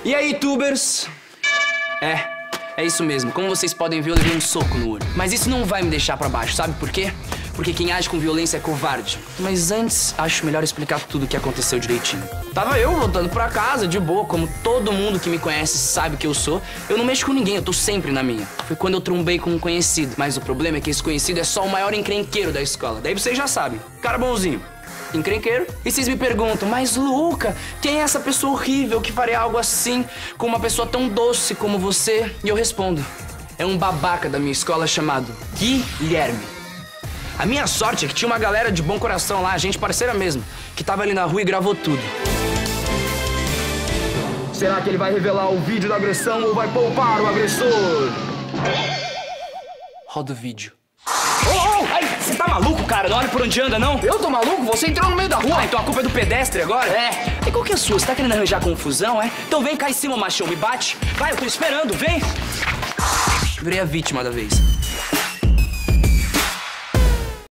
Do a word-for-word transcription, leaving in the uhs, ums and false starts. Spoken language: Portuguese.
E aí, tubers? É, é isso mesmo. Como vocês podem ver, eu levei um soco no olho. Mas isso não vai me deixar pra baixo, sabe por quê? Porque quem age com violência é covarde. Mas antes, acho melhor explicar tudo o que aconteceu direitinho. Tava eu voltando pra casa, de boa, como todo mundo que me conhece sabe que eu sou. Eu não mexo com ninguém, eu tô sempre na minha. Foi quando eu trombei com um conhecido. Mas o problema é que esse conhecido é só o maior encrenqueiro da escola. Daí vocês já sabem. Cara bonzinho. Encrenqueiro. E vocês me perguntam, mas Luca, quem é essa pessoa horrível que faria algo assim com uma pessoa tão doce como você? E eu respondo, é um babaca da minha escola chamado Guilherme. A minha sorte é que tinha uma galera de bom coração lá, gente parceira mesmo, que tava ali na rua e gravou tudo. Será que ele vai revelar o vídeo da agressão ou vai poupar o agressor? Roda o vídeo. Ô, ô, ai, você tá maluco, cara? Não olha por onde anda, não? Eu tô maluco? Você entrou no meio da rua. Ah, então a culpa é do pedestre agora? É. E qual que é a sua? Você tá querendo arranjar confusão, é? Então vem cá em cima, machão, me bate. Vai, eu tô esperando, vem. Virei a vítima da vez.